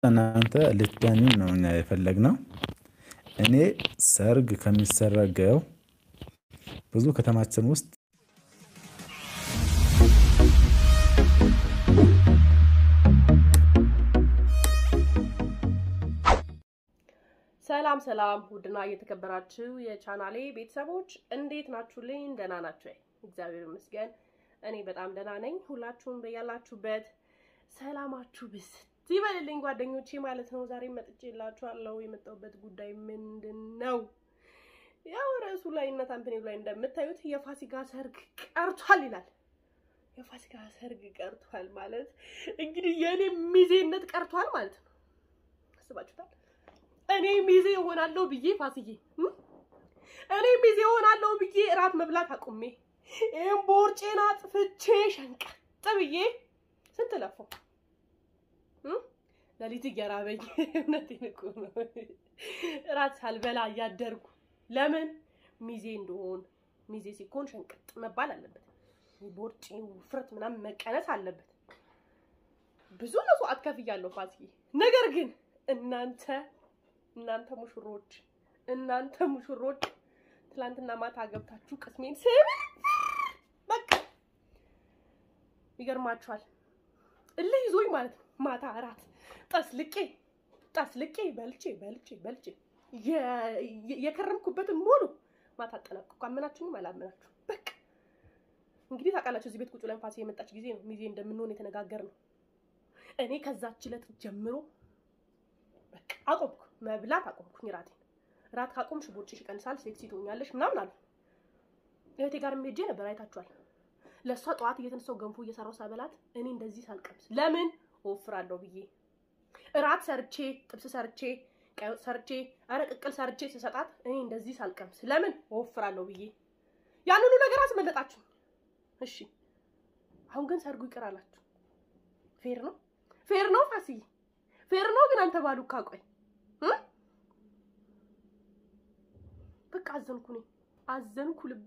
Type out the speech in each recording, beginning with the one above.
እናንተ ልትዳኙን ነው እኛ የፈለግነው። እኔ ሰርግ ከሚሰረገው ብዙ ከተማችን ውስጥ ሰላም ሰላም ውድና እየተከበራችሁ የቻናሌ ቤተሰቦች እንዴት ናችሁልኝ? ደህና ናችሁ? እግዚአብሔር ይመስገን እኔ በጣም ደህና ነኝ። ሁላችሁም በያላችሁበት ሰላማችሁ ብስት ይበልልኝ ጓደኞቼ ማለት ነው። ዛሬ መጥቼላችኋለሁ። የመጣሁበት ጉዳይ ምንድነው? ያው ርዕሱ ላይ እና ታምፕኔሉ ላይ እንደምታዩት የፋሲካ ሰርግ ቀርቷል ይላል። የፋሲካ ሰርግ ቀርቷል ማለት እንግዲህ የኔ ሚዜነት ቀርቷል ማለት ነው። አስባችሁታል? እኔ ሚዜ ሆናለሁ ብዬ ፋሲዬ እኔ ሚዜ ሆናለሁ ብዬ እራት መብላት አቁሜ ቦርጬን አጥፍቼ ሸንቀጥ ብዬ ስንት ለፈው ለሊት እየራበኝ እውነቴን እኮ ነው እራት ሳልበላ እያደርኩ ለምን ሚዜ እንደሆን ሚዜ ሲኮን ሸንቀጥ መባል አለበት። ቦርጬ ውፍረት ምናምን መቀነስ አለበት። ብዙ መስዋዕት ከፍያለሁ ፋሲዬ። ነገር ግን እናንተ ሙሽሮች ትላንትና ማታ ገብታችሁ ቅስሜን በቃ ይገርማችኋል። እልህ ይዞኝ ማለት ነው። ማታ እራት ጠስልቄ በልቼ የከረምኩበትን ሙሉ ማታ አጠናቀቅኩ። አመናችሁም አላመናችሁ በቃ እንግዲህ ታውቃላችሁ። እዚህ ቤት ቁጭ ብለን ፋሲዬ የመጣች ጊዜ ነው ሚዜ እንደምንሆን የተነጋገርነው። እኔ ከዛች ዕለት ጀምሮ በቃ አቆምኩ፣ መብላት አቆምኩኝ። ራት ካቆምሽ ቦርጭሽ ይቀንሳል፣ ሴክሲ ትሆኛለሽ ምናምን አሉ። እህቴ ጋር ሄጄ ነበር፣ አይታችኋል። ለሷ ጠዋት እየተነሳው ገንፎ እየሰራው ሳበላት እኔ እንደዚህ ሳልቀምስ ለምን ወፍራለሁ ብዬ ራት ሰርቼ ጥብስ ሰርቼ ቀይ ወጥ ሰርቼ ቅቅል ሰርቼ ስሰጣት እኔ እንደዚህ ሳልቀምስ ለምን ወፍራለሁ ብዬ ያን ሁሉ ነገር አስመለጣችሁ። እሺ አሁን ግን ሰርጉ ይቅር አላችሁ። ፌር ነው ፋሲዬ፣ ፌር ነው። ግን አንተ ባሉካ ቆይ በቃ አዘንኩ ልቤ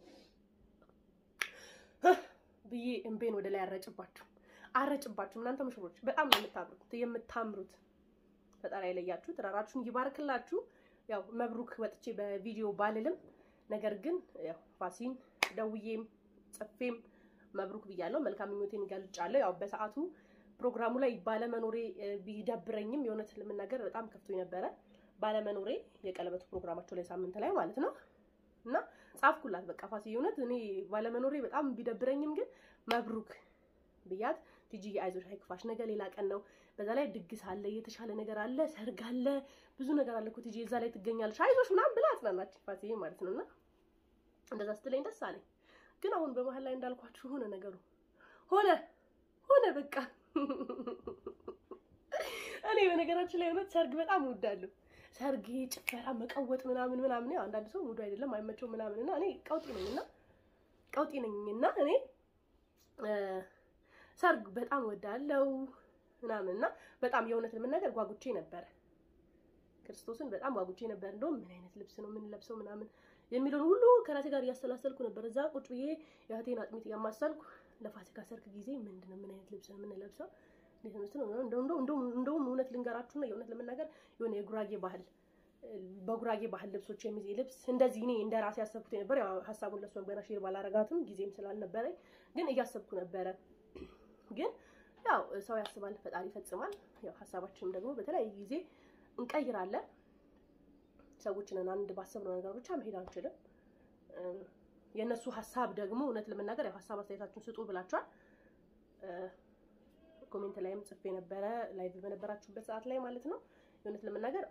ብዬ እንቤን ወደ ላይ አረጭባችሁ። እናንተ ሙሽሮች በጣም ነው የምታምሩት። ፈጣሪ አይለያችሁ፣ ተራራችሁን ይባርክላችሁ። ያው መብሩክ ወጥቼ በቪዲዮ ባልልም ነገር ግን ያው ፋሲን ደውዬም ጽፌም መብሩክ ብያለሁ። መልካም ምኞቴን ገልጫለሁ። ያው በሰዓቱ ፕሮግራሙ ላይ ባለመኖሬ ቢደብረኝም የሆነት ለምናገር በጣም ከፍቶኝ ነበረ ባለመኖሬ የቀለበቱ ፕሮግራማቸው ላይ ሳምንት ላይ ማለት ነው። እና ጻፍኩላት በቃ ፋሲዬ የሆነት እኔ ባለመኖሬ በጣም ቢደብረኝም ግን መብሩክ ብያት ቲጂ አይዞሽ አይክፋሽ፣ ነገ ሌላ ቀን ነው። በዛ ላይ ድግስ አለ፣ የተሻለ ነገር አለ፣ ሰርግ አለ፣ ብዙ ነገር አለ እኮ ቲጂ እዛ ላይ ትገኛለሽ አይዞሽ ምናምን ብላ አጽናናች ፋሲዬ ማለት ነውና እንደዛ ስትለኝ ደስ አለኝ። ግን አሁን በመሃል ላይ እንዳልኳችሁ ሆነ ነገሩ ሆነ በቃ እኔ በነገራችን ላይ ሆነ ሰርግ በጣም እወዳለሁ። ሰርግ ጭፈራ መቀወጥ ምናምን ያው አንዳንድ ሰው ሙሉ አይደለም አይመቸው ምናምንና እኔ ቀውጢ ነኝና እኔ ሰርግ በጣም እወዳለሁ ምናምንና በጣም የእውነት ለምናገር ጓጉቼ ነበር። ክርስቶስን በጣም ጓጉቼ ነበር። እንደውም ምን አይነት ልብስ ነው ምን ለብሰው ምናምን የሚለውን ሁሉ ከራሴ ጋር ያሰላሰልኩ ነበር። እዛ ቁጭ ብዬ የእህቴን አጥሚት ያማሰልኩ ለፋሲካ ሰርግ ጊዜ ምንድነው ምን አይነት ልብስ ነው ምን ለብሰው እንዴት ነው እንደውም እውነት ልንገራችሁና የእውነት ለምናገር የሆነ በጉራጌ ባህል ልብሶች የሚዜ ልብስ እንደዚህ እኔ እንደራሴ ያሰብኩት ነበር። ያው ሐሳቡን ለሷም ገና ሼር ባላረጋትም ጊዜም ስላልነበረኝ ግን እያሰብኩ ነበር። ግን ያው ሰው ያስባል ፈጣሪ ይፈጽማል። ያው ሐሳባችንም ደግሞ በተለያየ ጊዜ እንቀይራለን። ሰዎችን አንድ ባሰብነው ነገር ብቻ መሄድ አንችልም። የነሱ ሐሳብ ደግሞ እውነት ለምናገር ያው ሐሳብ አስተያየታችሁን ስጡ ብላችኋል። ኮሜንት ላይም ጽፌ ነበረ ላይቭ በነበራችሁበት ሰዓት ላይ ማለት ነው። የእውነት ለምናገር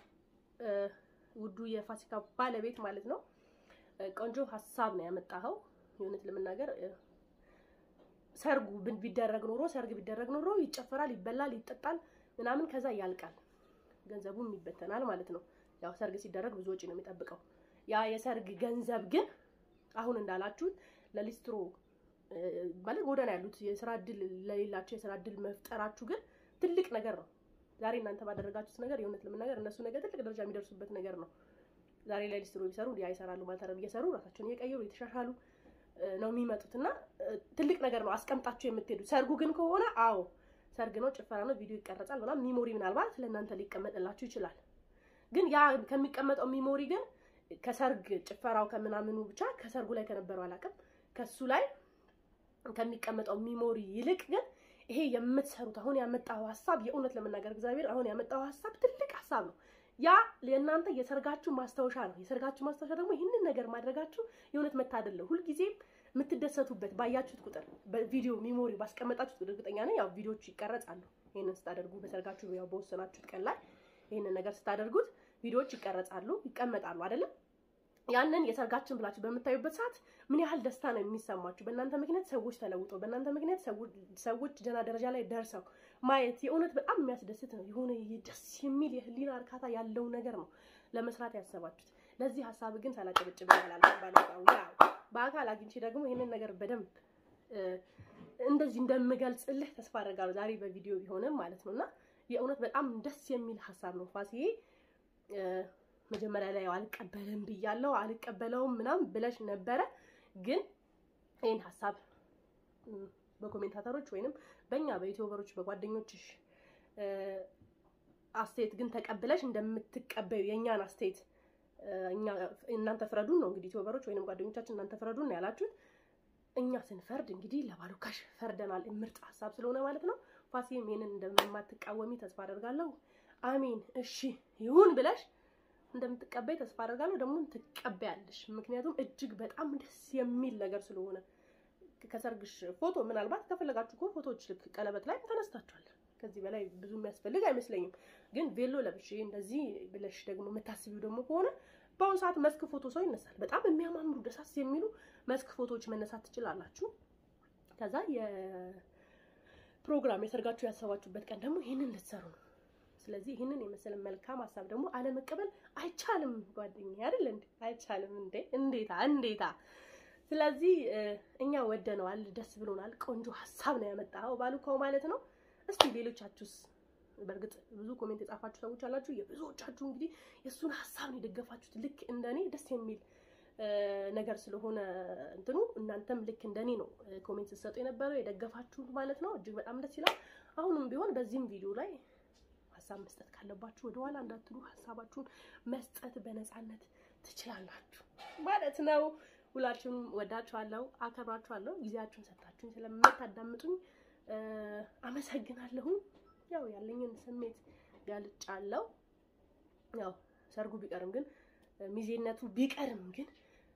ውዱ የፋሲካ ባለቤት ማለት ነው ቆንጆ ሐሳብ ነው ያመጣኸው። የእውነት ለምናገር ሰርግ ቢደረግ ኖሮ ይጨፈራል፣ ይበላል፣ ይጠጣል ምናምን ከዛ ያልቃል፣ ገንዘቡም ይበተናል ማለት ነው። ያው ሰርግ ሲደረግ ብዙ ወጪ ነው የሚጠብቀው። ያ የሰርግ ገንዘብ ግን አሁን እንዳላችሁት ለሊስትሮ ማለት ጎዳና ያሉት የሥራ እድል ለሌላቸው የሥራ እድል መፍጠራችሁ ግን ትልቅ ነገር ነው። ዛሬ እናንተ ባደረጋችሁት ነገር የእውነት ለምናገር እነሱ ነገር ትልቅ ደረጃ የሚደርሱበት ነገር ነው። ዛሬ ላይ ሊስትሮ ቢሰሩ ይሰራሉ ማለት አይደለም። እየሰሩ ራሳቸውን እየቀየሩ የተሻሻሉ ነው የሚመጡትና ትልቅ ነገር ነው አስቀምጣችሁ የምትሄዱ። ሰርጉ ግን ከሆነ አዎ ሰርግ ነው ጭፈራ ነው ቪዲዮ ይቀርጻል ምናምን ሚሞሪ ምናልባት ለእናንተ ሊቀመጥላችሁ ይችላል ግን ያ ከሚቀመጠው ሚሞሪ ግን ከሰርግ ጭፈራው ከምናምኑ ብቻ ከሰርጉ ላይ ከነበረው አላቀም ከሱ ላይ ከሚቀመጠው ሚሞሪ ይልቅ ግን ይሄ የምትሰሩት አሁን ያመጣው ሐሳብ የእውነት ለመናገር እግዚአብሔር አሁን ያመጣው ሐሳብ ትልቅ ሐሳብ ነው ያ ለእናንተ የሰርጋችሁ ማስታወሻ ነው የሰርጋችሁ ማስታወሻ ደግሞ ይሄንን ነገር ማድረጋችሁ የእውነት መታደል ነው ሁሉ ጊዜ የምትደሰቱበት ባያችሁት ቁጥር በቪዲዮ ሚሞሪ ባስቀመጣችሁት ቁጥር እርግጠኛ ነኝ ያው ቪዲዮዎች ይቀርጻሉ ይሄንን ስታደርጉ በሰርጋችሁ ያው በወሰናችሁት ቀን ላይ ይሄንን ነገር ስታደርጉት ቪዲዮዎች ይቀርጻሉ ይቀመጣሉ አይደለም ያንን የሰርጋችን ብላችሁ በመታዩበት ሰዓት ምን ያህል ደስታ ነው የሚሰማችሁ በእናንተ ምክንያት ሰዎች ተለውጠው በእናንተ ምክንያት ሰዎች ደና ደረጃ ላይ ደርሰው ማየት የእውነት በጣም የሚያስደስት ነው የሆነ ደስ የሚል የህሊና እርካታ ያለው ነገር ነው ለመስራት ያሰባችሁት ለዚህ ሐሳብ ግን ሳላጨብጭብ ባላው በአካል አግኝቼ ደግሞ ይሄንን ነገር በደንብ እንደዚህ እንደምገልጽልህ ተስፋ አደርጋለሁ ዛሬ በቪዲዮ ቢሆንም ማለት ነውና የእውነት በጣም ደስ የሚል ሐሳብ ነው ፋሲዬ መጀመሪያ ላይ አልቀበልም ብያለሁ አልቀበለውም ምናምን ብለሽ ነበር ግን ይሄን ሐሳብ በኮሜንታተሮች ወይንም በእኛ በዩቲዩበሮች በጓደኞችሽ አስተያየት ግን ተቀበለሽ እንደምትቀበዩ የኛን አስተያየት እናንተ ፍረዱን ነው እንግዲህ ዩቲዩበሮች ወይንም ጓደኞቻችን እናንተ ፍረዱን ያላችሁት እኛ ስንፈርድ እንግዲህ ለባሉካሽ ፈርደናል ምርጥ ሐሳብ ስለሆነ ማለት ነው ፋሲም ይሄንን እንደማትቃወሚ ተስፋ አደርጋለሁ አሜን እሺ ይሁን ብለሽ እንደምትቀበይ ተስፋ አደርጋለሁ ደግሞ ትቀበያለሽ ምክንያቱም እጅግ በጣም ደስ የሚል ነገር ስለሆነ ከሰርግሽ ፎቶ ምናልባት ከፈለጋችሁ ፎቶዎች ልክ ቀለበት ላይ ተነስታችኋል ከዚህ በላይ ብዙ የሚያስፈልግ አይመስለኝም ግን ቬሎ ለብሼ እንደዚህ ብለሽ ደግሞ መታስቢው ደግሞ ከሆነ በአሁን ሰዓት መስክ ፎቶ ሰው ይነሳል በጣም የሚያማምሩ ደሳስ የሚሉ መስክ ፎቶዎች መነሳት ትችላላችሁ ከዛ የፕሮግራም የሰርጋችሁ ያሰባችሁበት ቀን ደግሞ ይሄንን ልትሰሩ ነው ስለዚህ ይሄንን የመሰለ መልካም ሐሳብ ደግሞ አለመቀበል አይቻልም ጓደኛዬ አይደል እንዴ አይቻልም እንዴ እንዴታ ስለዚህ እኛ ወደነዋል ደስ ብሎናል ቆንጆ ሐሳብ ነው ያመጣው ባሉካው ማለት ነው እስቲ ሌሎቻችሁስ በርግጥ ብዙ ኮሜንት የጻፋችሁ ሰዎች አላችሁ የብዙዎቻችሁ እንግዲህ የሱን ሐሳብ ነው የደገፋችሁት ልክ እንደኔ ደስ የሚል ነገር ስለሆነ እንትኑ እናንተም ልክ እንደኔ ነው ኮሜንት ሰጥቶ የነበረው የደገፋችሁት ማለት ነው እጅግ በጣም ደስ ይላል አሁንም ቢሆን በዚህም ቪዲዮ ላይ ሐሳብ መስጠት ካለባችሁ ወደ ኋላ እንዳትሉ ሐሳባችሁን መስጠት በነፃነት ትችላላችሁ ማለት ነው ሁላችሁም ወዳችኋለሁ አከብራችኋለሁ ጊዜያችሁን ሰጣችሁኝ ስለምታዳምጡኝ አመሰግናለሁ ያው ያለኝን ስሜት ያልጫለው ያው ሰርጉ ቢቀርም ግን ሚዜነቱ ቢቀርም ግን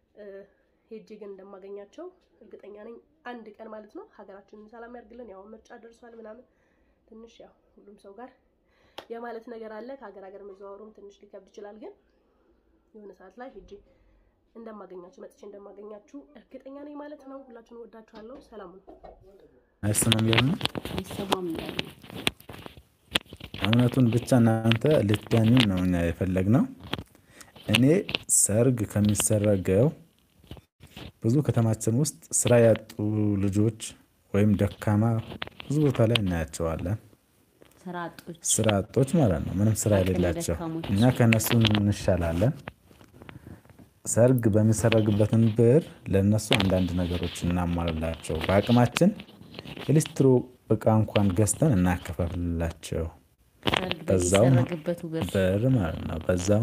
ሄጄ ግን እንደማገኛቸው እርግጠኛ ነኝ አንድ ቀን ማለት ነው ሀገራችንን ሰላም ያርግልን ያው ምርጫ ደርሷል ምናምን ትንሽ ያው ሁሉም ሰው ጋር የማለት ነገር አለ ከሀገር መዘዋወሩም ትንሽ ሊከብድ ይችላል ግን የሆነ ሰዓት ላይ ሄጄ እንደማገኛችሁ መጥቼ እንደማገኛችሁ እርግጠኛ ነኝ ማለት ነው ሁላችሁንም ወዳችኋለሁ ሰላም ነው አይሰማም ያለው አይሰማም ያለው እውነቱን ብቻ እናንተ ልትዳኙ ነው የፈለግነው እኔ ሰርግ ከሚሰረገው ብዙ ከተማችን ውስጥ ስራ ያጡ ልጆች ወይም ደካማ ብዙ ቦታ ላይ እናያቸዋለን ስራ አጦች ማለት ነው ምንም ስራ የሌላቸው እኛ ከነሱ እንሻላለን ሰርግ በሚሰረግበትን ብር ለነሱ አንዳንድ ነገሮች እናሟላላቸው በአቅማችን ኤሌክትሮ እቃ እንኳን ገዝተን እናከፋፍላቸው በዛው ብር ማለት ነው በዛው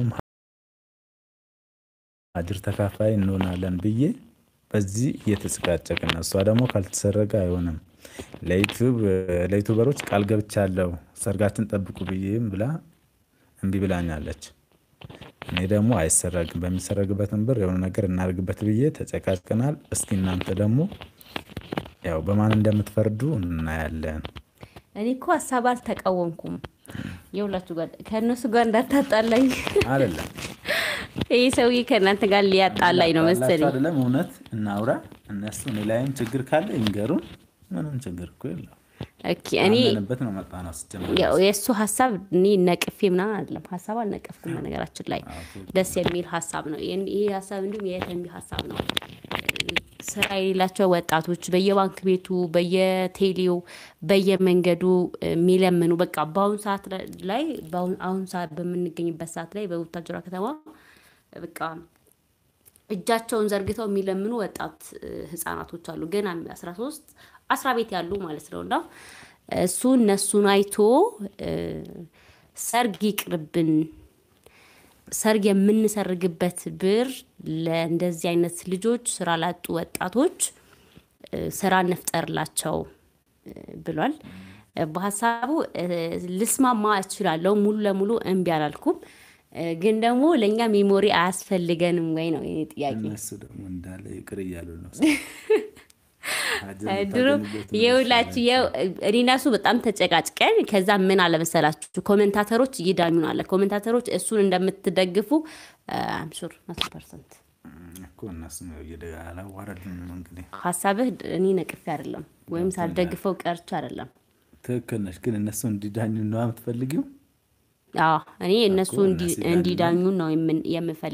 አጅር ተካፋይ እንሆናለን ብዬ በዚህ እየተጨቃጨቅን ነው እሷ ደግሞ ካልተሰረገ አይሆንም ለዩቲዩበሮች ቃል ገብቻለሁ ሰርጋችን ጠብቁ ብዬም ብላ እንቢ ብላኛለች እኔ ደግሞ አይሰረግም በሚሰረግበትን ብር የሆነ ነገር እናርግበት ብዬ ተጨቃጭቀናል እስኪ እናንተ ደግሞ ያው በማን እንደምትፈርዱ እናያለን እኔ እኮ ሐሳብ አልተቃወምኩም የሁላችሁ ጋር ከነሱ ጋር እንዳታጣላኝ አይደለም ይሄ ሰውዬ ከእናንተ ጋር ሊያጣላኝ ነው መሰለኝ አይደለም እውነት እናውራ እነሱ እኔ ላይም ችግር ካለ ይንገሩን ምንም ችግር እኮ የለም ኦኬ እኔ አለበት ነው መጣና አስጀምር ያው የሱ ሐሳብ እኔ ነቅፌ ምናምን አይደለም ሐሳብ አልነቀፍኩም ነገራችን ላይ ደስ የሚል ሐሳብ ነው ይሄ ሐሳብ እንዲሁም የተንቢ ሐሳብ ነው ስራ የሌላቸው ወጣቶች በየባንክ ቤቱ በየቴሌው በየመንገዱ ሚለምኑ በቃ በአሁን ሰዓት ላይ አሁን ሰዓት በመንገኝበት ሰዓት ላይ በቡታጅራ ከተማ በቃ እጃቸውን ዘርግተው የሚለምኑ ወጣት ህፃናቶች አሉ ገና 13 ቤት ያሉ ማለት ነውና እሱ እነሱን አይቶ ሰርግ ይቅርብን፣ ሰርግ የምንሰርግበት ብር ለእንደዚህ አይነት ልጆች ስራ ላጡ ወጣቶች ስራ እንፍጠርላቸው ብሏል። በሐሳቡ ልስማማ እችላለሁ፣ ሙሉ ለሙሉ እምቢ አላልኩም። ግን ደግሞ ለኛ ሜሞሪ አያስፈልገንም ወይ ነው የኔ ጥያቄ። እነሱ ደግሞ እንዳለ ይቅር እያሉ ነው። ድሮ የውላችሁ እኔና እሱ በጣም ተጨቃጭቀን ከዛ ምን አለመሰላችሁ ኮሜንታተሮች እየዳኙን አለ። ኮሜንታተሮች እሱን እንደምትደግፉ አምሹር 100% እኮ እነሱ ነው አላዋረድንም ነው እንግዲህ ሐሳብህ እኔ ነቅፌ አይደለም ወይም ሳልደግፈው ቀርቼ አይደለም። ትክክል ነሽ። ግን እነሱ እንዲዳኙ ነው የምትፈልጊው? አዎ እኔ እነሱ እንዲዳኙ ነው የምፈልገው።